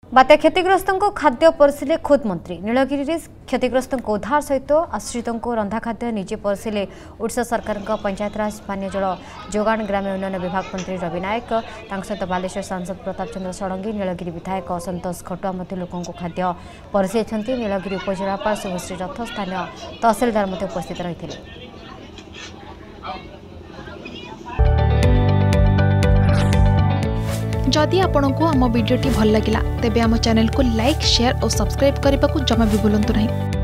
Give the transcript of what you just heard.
बात्या क्षतिग्रस्त खाद्य परसिले खुद मंत्री नीलगिरी क्षतिग्रस्त उद्धार सहित आश्रित रंधा खाद्य निजे परसिले ओडिशा सरकार पंचायतराज पानीय जल जोगाण ग्राम्य उन्नयन विभाग मंत्री रवि नायक सहित बालेश्वर सांसद प्रताप चंद्र षडंगी नीलगिरी विधायक संतोष खटुआ लोकों खाद्य परसि नीलगिरी उपजिलापाल शुभश्री रथ स्थानीय तहसिलदार उपस्थित रही। जदि आपंक आम भिडी भल लगा तेब आम चैनल को लाइक शेयर और सब्सक्राइब करने को जमा भी भूलु नहीं।